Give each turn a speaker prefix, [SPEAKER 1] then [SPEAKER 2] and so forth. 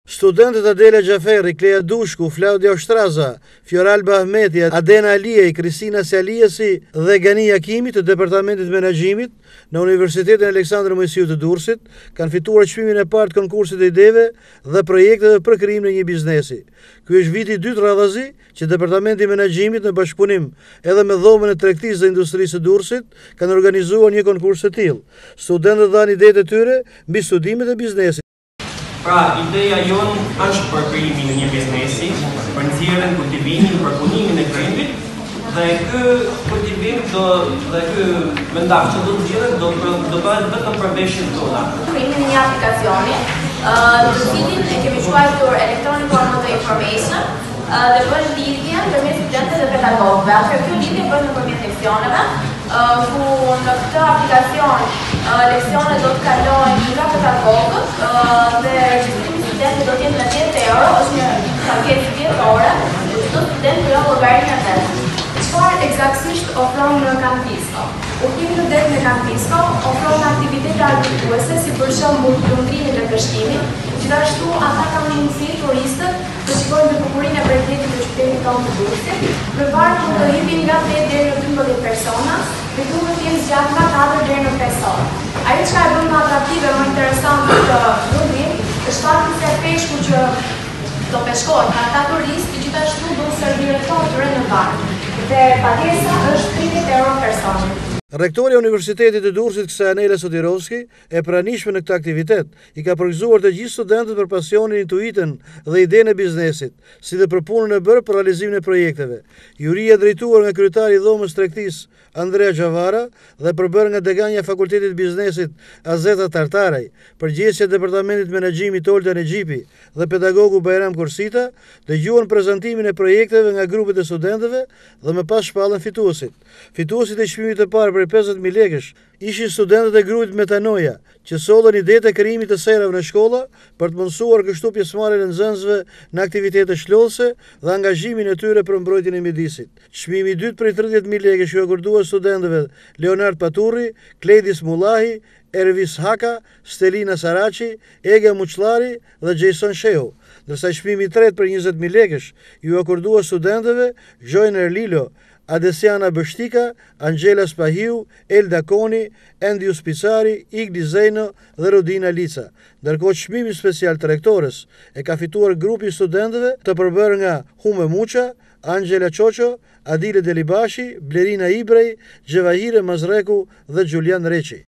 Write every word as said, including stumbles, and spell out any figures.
[SPEAKER 1] Studentët Adela Gjaferi, Klea Dushku, Flaudia Oshtraza, Fioralba Ahmeti, Adena Aliej, Kristina Saliesi dhe Gani Jakimi të Departamentit Menaxhimit në Universitetin Aleksandër Mojsiu të Durrësit kanë fituar çmimin e parë të konkursit të ideve dhe projekteve për krijimin e një biznesi. Ky është viti i dytë radhazi që Departamenti i Menaxhimit në bashkëpunim edhe me dhomën e tregtisë dhe industrisë së Durrësit kanë organizuar një konkurs të tillë. Studentët dhanë idetë e tyre mbi studimet e biznesit.
[SPEAKER 2] Pra, ideja jonë është për krijimin e një biznesi, për nxjerrjen, kultivimin, përpunimin e krimbit, dhe ky kultivim do dhe ky mendash që do të nxjerret do do bëhet vetëm për veshjen tona.
[SPEAKER 3] Krijimin e një aplikacioni, të cilin e kemi quajtur Electronic Motor Information, dhe bën lidhje ndërmjet studentëve dhe pedagogëve. Atëherë kjo lidhje bëhet nëpërmjet leksioneve, ku në këtë aplikacion leksionet do të kalojnë nga pedagogët dhe regjistrimi i studentëve do të jetë në dhjetë euro, është një paketë vjetore, dhe çdo student do llogarin e vet. Çfarë eksaktësisht ofron në Campisco? Udhimi në det në Campisco ofron aktivitete argëtuese, si për shembull lundrimi dhe kështimit. Gjithashtu ata kanë mundësi turistët të shikojnë në bukurinë e përjetimit të qytetit tonë të Durrësit. Në varg mund të hipin nga tetë deri në dymbëdhjetë persona, dhe duhet të jenë zgjatur nga katër deri në pesë orë. Ajo çka e bën më atraktive, më interesante këtë lundrim, është fakti se peshku që do peshkohet nga ata turistë gjithashtu do serviret toture në varg. Dhe pagesa është tridhjetë euro personi.
[SPEAKER 1] Rektori i Universitetit të Durrësit, Ksenela Sotirovski, e pranishme në këtë aktivitet, i ka përgëzuar të gjithë studentët për pasionin, intuitën dhe idenë e biznesit, si dhe për punën e bërë për realizimin e projekteve. Juria drejtuar nga kryetari i dhomës tregtisë Andrea Gjavara dhe përbërë nga dekanja e Fakultetit Biznesit Azeta Tartaraj, përgjegjësia e Departamentit Menaxhimit Olta Nexhipi dhe pedagogu Bajram Kursita, dëgjuan prezantimin e projekteve nga grupet e studentëve dhe më pas shpallën fituesit. Fituesit e çmimit të parë për pesëdhjetë mijë lekësh ishin studentët e grupit Metanoja, që sollën idetë e krijimit të serave në shkolla për të mundësuar kështu pjesëmarrjen e nxënësve në aktivitete shlollëse dhe angazhimin e tyre për mbrojtjen e mjedisit. Çmimi i dytë prej tridhjetë mijë lekësh u akorduar studentëve Leonard Paturri, Kledis Mullahi, Ervis Haka, Stelina Saraçi, Ega Muçllari dhe Jason Shehu, ndërsa çmimi i tretë për njëzet mijë lekësh ju akorduar studentëve Joyner Lilo, Adesiana Bështika, Angela Spahiu, Elda Koni, Endius Picari, Igli Zeno dhe Rodina Lica. Ndërkohë çmimi special të rektores e ka fituar grupi i studentëve të përbërë nga Hume Muça, Angela Çoço, Adile Delibashi, Blerina Ibrej, Gjevahire Mazreku dhe Julian Reçi.